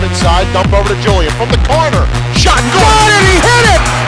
inside, dump over to Julian from the corner. Shot good, and he hit it!